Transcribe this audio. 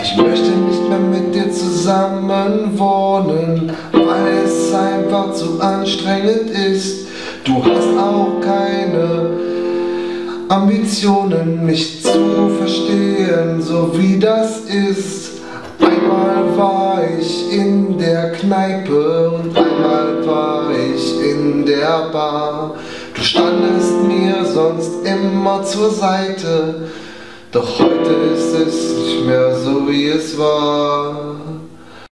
Ich möchte nicht mehr mit dir zusammen wohnen, weil es einfach zu anstrengend ist. Du hast auch keine Ambitionen, mich zu verstehen, so wie das ist. Einmal war ich in der Kneipe und einmal war ich in der Bar. Du standest mir sonst immer zur Seite, doch heute ist es nicht mehr so, wie es war.